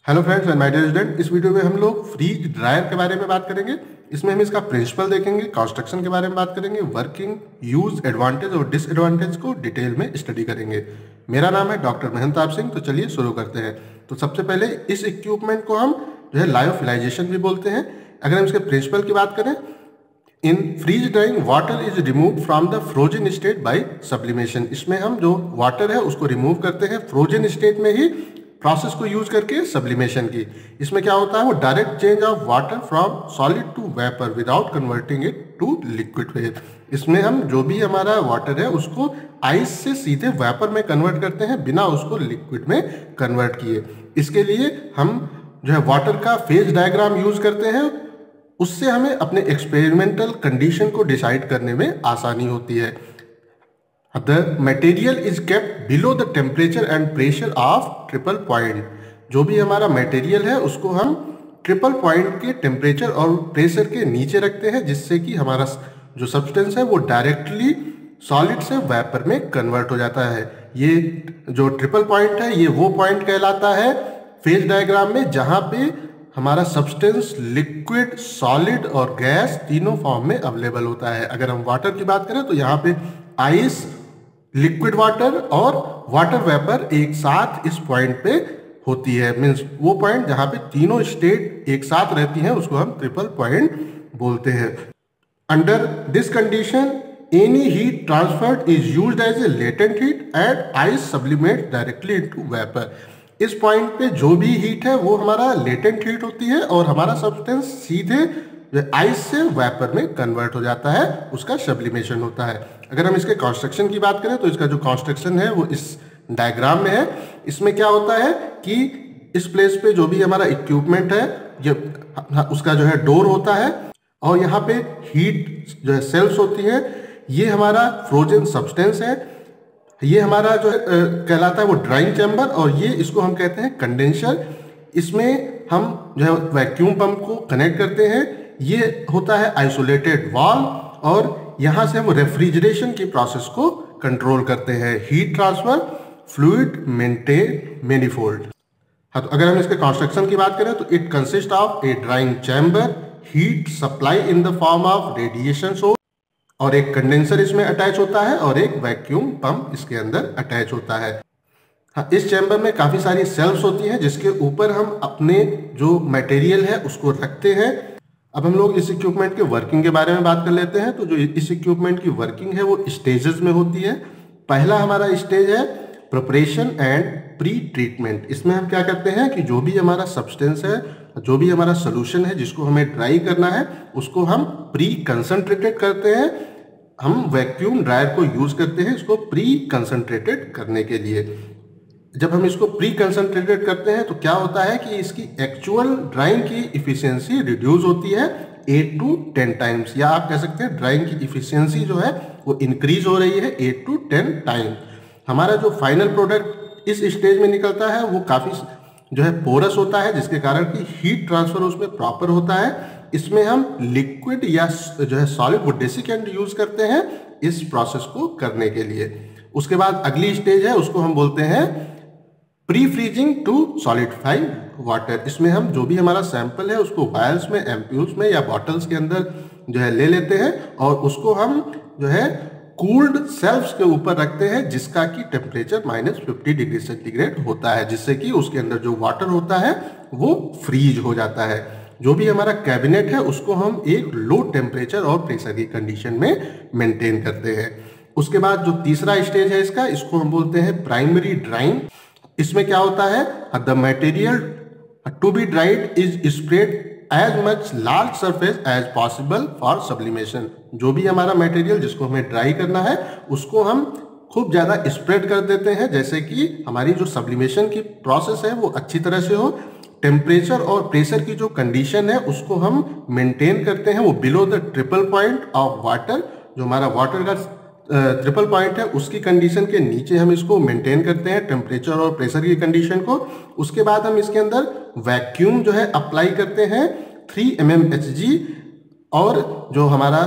Hello friends and my dear student, इस वीडियो में हम लोग फ्रीज ड्रायर के बारे में बात करेंगे। इसमें हम इसका प्रिंसिपल देखेंगे, कंस्ट्रक्शन के बारे में बात करेंगे, वर्किंग, यूज, एडवांटेज और डिसएडवांटेज को डिटेल में स्टडी करेंगे। मेरा नाम है डॉक्टर महंताब सिंह। तो चलिए शुरू करते हैं। तो सबसे पहले इस इक्विपमेंट को हम जो है लायोफिलाइजेशन भी बोलते हैं। अगर हम इसके प्रिंसिपल की बात करें, in freeze drying water is remove from the frozen state by sublimation. इसमें हम जो वाटर है उसको रिमूव करते हैं फ्रोजन स्टेट में ही प्रोसेस को यूज करके सब्लिमेशन की। इसमें क्या होता है, वो direct change of water from solid to vapour without converting it to liquid phase. इसमें हम जो भी हमारा वाटर है उसको आइस से सीधे वेपर में कन्वर्ट करते हैं बिना उसको लिक्विड में कन्वर्ट किए। इसके लिए हम जो है वाटर का फेज डायग्राम यूज करते हैं। उससे हमें अपने एक्सपेरिमेंटल कंडीशन को डिसाइड करने में आसानी होती है। The material is kept below the temperature and pressure of triple point. जो भी हमारा मटेरियल है उसको हम ट्रिपल पॉइंट के टेम्परेचर और प्रेशर के नीचे रखते हैं, जिससे कि हमारा जो सब्सटेंस है वो डायरेक्टली सॉलिड से वेपर में कन्वर्ट हो जाता है। ये जो ट्रिपल पॉइंट है ये वो पॉइंट कहलाता है फेज डायग्राम में जहाँ पे हमारा सब्सटेंस लिक्विड, सॉलिड और गैस तीनों फॉर्म में अवेलेबल होता है। अगर हम वाटर की बात करें तो यहाँ पे आइस, लिक्विड वाटर और वाटर वेपर एक साथ इस पॉइंट पे होती है। मीन्स वो पॉइंट जहां पे तीनों स्टेट एक साथ रहती हैं उसको हम ट्रिपल पॉइंट बोलते हैं। Under this condition any heat transferred is used as a latent heat and ice sublimate directly into vapour. इस पॉइंट पे जो भी हीट है वो हमारा लेटेंट हीट होती है और हमारा सब्सटेंस सीधे आइस से वेपर में कन्वर्ट हो जाता है, उसका सब्लिमेशन होता है। अगर हम इसके कंस्ट्रक्शन की बात करें तो इसका जो कंस्ट्रक्शन है वो इस डायग्राम में है। इसमें क्या होता है कि इस प्लेस पे जो भी हमारा इक्विपमेंट है ये उसका जो है डोर होता है और यहाँ पे हीट जो है सेल्स होती है। ये हमारा फ्रोजन सब्सटेंस है। ये हमारा जो है कहलाता है वो ड्राइंग चैम्बर और ये इसको हम कहते हैं कंडेंसर। इसमें हम जो है वैक्यूम पंप को कनेक्ट करते हैं। ये होता है आइसोलेटेड वाल्व और यहाँ से हम रेफ्रिजरेशन की प्रोसेस को कंट्रोल करते हैं। Heat transfer, fluid maintain manifold. हाँ, तो अगर हम इसके कंस्ट्रक्शन की बात करें तो it consist of a drying chamber, heat supply in the form of radiation source और एक कंडेंसर इसमें अटैच होता है और एक वैक्यूम पंप इसके अंदर अटैच होता है। हाँ, इस चैम्बर में काफ़ी सारी सेल्स होती हैं जिसके ऊपर हम अपने जो मटेरियल है उसको रखते हैं। अब हम लोग इस इक्विपमेंट के वर्किंग के बारे में बात कर लेते हैं। तो जो इस इक्विपमेंट की वर्किंग है वो स्टेजेस में होती है। पहला हमारा स्टेज है प्रिपरेशन एंड प्री ट्रीटमेंट। इसमें हम क्या करते हैं कि जो भी हमारा सब्सटेंस है, जो भी हमारा सोल्यूशन है जिसको हमें ड्राई करना है उसको हम प्री कंसंट्रेटेड करते हैं। हम वैक्यूम ड्रायर को यूज करते हैं इसको प्री कंसंट्रेटेड करने के लिए। जब हम इसको प्री कंसंट्रेटेड करते हैं तो क्या होता है कि इसकी एक्चुअल ड्राइंग की इफिशियंसी रिड्यूस होती है 8 to 10 टाइम्स, या आप कह सकते हैं ड्राइंग की इफिशियंसी जो है वो इंक्रीज हो रही है 8 to 10 टाइम्स। हमारा जो फाइनल प्रोडक्ट इस स्टेज में निकलता है वो काफ़ी जो है पोरस होता है, जिसके कारण कि हीट ट्रांसफर उसमें प्रॉपर होता है। इसमें हम लिक्विड या जो है सॉलिड वो डेसिकेंट यूज करते हैं इस प्रोसेस को करने के लिए। उसके बाद अगली स्टेज है उसको हम बोलते हैं pre freezing to solidify water. इसमें हम जो भी हमारा सैंपल है उसको वायल्स में, एम्प्यूल्स में या बॉटल्स के अंदर जो है ले लेते हैं और उसको हम जो है कूल्ड शेल्फ्स के ऊपर रखते हैं जिसका कि टेम्परेचर -50 डिग्री सेंटीग्रेड होता है, जिससे कि उसके अंदर जो वाटर होता है वो फ्रीज हो जाता है। जो भी हमारा कैबिनेट है उसको हम एक लो टेम्परेचर और प्रेशर की कंडीशन में मेंटेन करते हैं। उसके बाद जो तीसरा स्टेज है इसको हम बोलते हैं प्राइमरी ड्राइंग। इसमें क्या होता है, the material to be dried is spread as much large surface as possible for sublimation. जो भी हमारा मटेरियल जिसको हमें ड्राई करना है उसको हम खूब ज़्यादा स्प्रेड कर देते हैं, जैसे कि हमारी जो सब्लिमेशन की प्रोसेस है वो अच्छी तरह से हो। टेम्परेचर और प्रेशर की जो कंडीशन है उसको हम मेंटेन करते हैं वो below the triple point of water. जो हमारा वाटर का ट्रिपल पॉइंट है उसकी कंडीशन के नीचे हम इसको मेंटेन करते हैं टेम्परेचर और प्रेशर की कंडीशन को। उसके बाद हम इसके अंदर वैक्यूम जो है अप्लाई करते हैं 3 mmHg और जो हमारा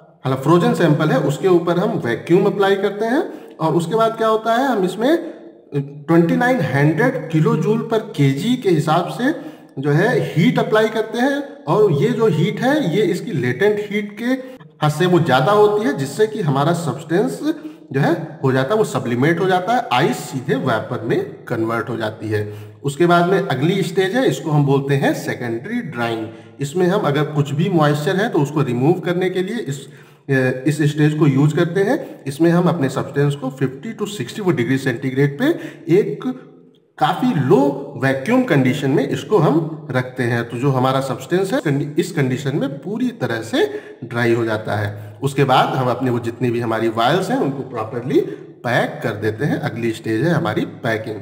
फ्रोजन सैंपल है उसके ऊपर हम वैक्यूम अप्लाई करते हैं। और उसके बाद क्या होता है, हम इसमें 2900 किलो जूल पर केजी के हिसाब से जो है हीट अप्लाई करते हैं, और ये जो हीट है ये इसकी लेटेंट हीट के हद से वो ज़्यादा होती है, जिससे कि हमारा सब्सटेंस जो है हो जाता है, वो सब्लिमेट हो जाता है, आइस सीधे वेपर में कन्वर्ट हो जाती है। उसके बाद में अगली स्टेज है, इसको हम बोलते हैं सेकेंडरी ड्राइंग। इसमें हम अगर कुछ भी मॉइस्चर है तो उसको रिमूव करने के लिए इस स्टेज को यूज करते हैं। इसमें हम अपने सब्सटेंस को 50 to 60 डिग्री सेंटीग्रेड पे एक काफ़ी लो वैक्यूम कंडीशन में इसको हम रखते हैं, तो जो हमारा सब्सटेंस है इस कंडीशन में पूरी तरह से ड्राई हो जाता है। उसके बाद हम अपने वो जितनी भी हमारी वायल्स हैं उनको प्रॉपरली पैक कर देते हैं। अगली स्टेज है हमारी पैकिंग।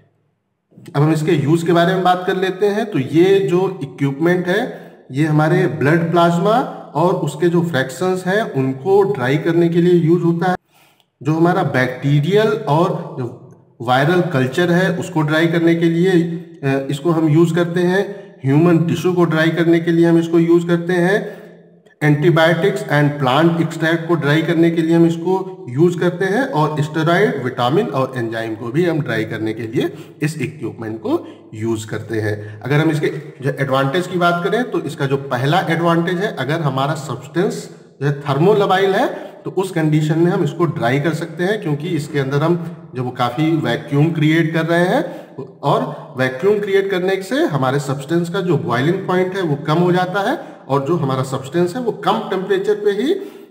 अब हम इसके यूज़ के बारे में बात कर लेते हैं। तो ये जो इक्विपमेंट है ये हमारे ब्लड प्लाज्मा और उसके जो फ्रैक्शंस हैं उनको ड्राई करने के लिए यूज होता है। जो हमारा बैक्टीरियल और जो वायरल कल्चर है उसको ड्राई करने के लिए इसको हम यूज़ करते हैं। ह्यूमन टिश्यू को ड्राई करने के लिए हम इसको यूज़ करते हैं। एंटीबायोटिक्स एंड प्लांट एक्सट्रैक्ट को ड्राई करने के लिए हम इसको यूज़ करते हैं, और स्टेरॉइड, विटामिन और एंजाइम को भी हम ड्राई करने के लिए इस इक्विपमेंट को यूज़ करते हैं। अगर हम इसके जो एडवांटेज की बात करें तो इसका जो पहला एडवांटेज है, अगर हमारा सब्सटेंस जो थर्मोलबाइल है तो उस कंडीशन में हम इसको ड्राई कर सकते हैं, क्योंकि इसके अंदर हम जो वो काफ़ी वैक्यूम क्रिएट कर रहे हैं, और वैक्यूम क्रिएट करने से हमारे सब्सटेंस का जो बॉइलिंग पॉइंट है वो कम हो जाता है, और जो हमारा सब्सटेंस है वो कम टेम्परेचर पे ही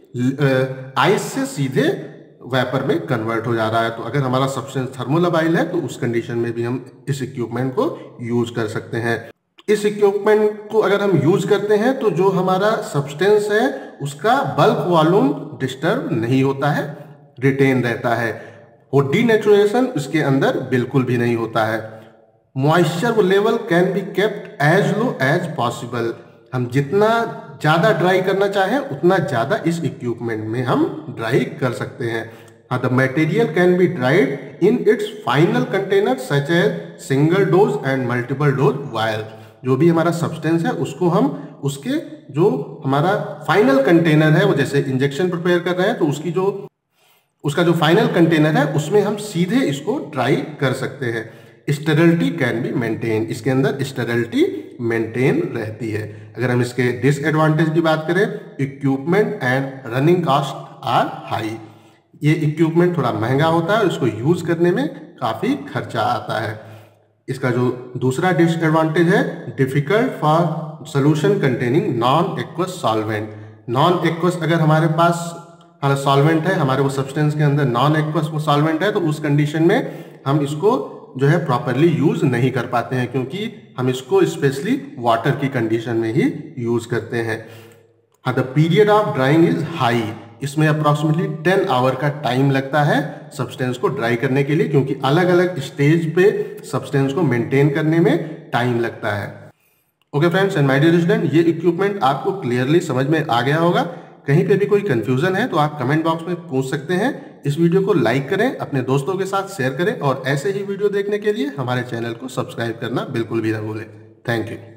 आइस से सीधे वेपर में कन्वर्ट हो जा रहा है। तो अगर हमारा सब्सटेंस थर्मोलबाइल है तो उस कंडीशन में भी हम इस इक्विपमेंट को यूज कर सकते हैं। इस इक्विपमेंट को अगर हम यूज करते हैं तो जो हमारा सब्सटेंस है उसका बल्क वॉल्यूम डिस्टर्ब नहीं होता है, रिटेन रहता है, और डीनेचुरेशन इसके अंदर बिल्कुल भी नहीं होता है। Moisture level can be kept as low as possible. हम जितना ज़्यादा ड्राई करना चाहें उतना ज़्यादा इस इक्विपमेंट में हम ड्राई कर सकते हैं। The material can be dried in its final container such as single dose and multiple dose vial. जो भी हमारा सब्सटेंस है उसको हम उसके जो हमारा फाइनल कंटेनर है, वो जैसे इंजेक्शन प्रिपेयर कर रहे हैं तो उसका जो फाइनल कंटेनर है उसमें हम सीधे इसको ड्राई कर सकते हैं। स्टेरिलिटी कैन बी मेंटेन, इसके अंदर स्टेरिलिटी मेंटेन रहती है। अगर हम इसके डिसएडवांटेज की बात करें, equipment and running cost are high. ये इक्विपमेंट थोड़ा महंगा होता है और इसको यूज करने में काफ़ी खर्चा आता है। इसका जो दूसरा डिसएडवांटेज है, difficult for solution containing non aqueous solvent. Non aqueous अगर हमारे पास सॉल्वेंट है, हमारे वो सब्सटेंस के अंदर नॉन एक्वस वो सॉल्वेंट है, तो उस कंडीशन में हम इसको जो है प्रॉपरली यूज नहीं कर पाते हैं, क्योंकि हम इसको स्पेशली वाटर की कंडीशन में ही यूज करते हैं। हाँ, the period of drawing is high. इसमें अप्रॉक्सीमेटली 10 आवर का टाइम लगता है सब्सटेंस को ड्राई करने के लिए, क्योंकि अलग अलग स्टेज पे सब्सटेंस को मेंटेन करने में टाइम लगता है। Okay friends and my dear student, ये इक्विपमेंट आपको क्लियरली समझ में आ गया होगा। कहीं पे भी कोई कंफ्यूजन है तो आप कमेंट बॉक्स में पूछ सकते हैं। इस वीडियो को लाइक करें, अपने दोस्तों के साथ शेयर करें, और ऐसे ही वीडियो देखने के लिए हमारे चैनल को सब्सक्राइब करना बिल्कुल भी ना भूलें। Thank you.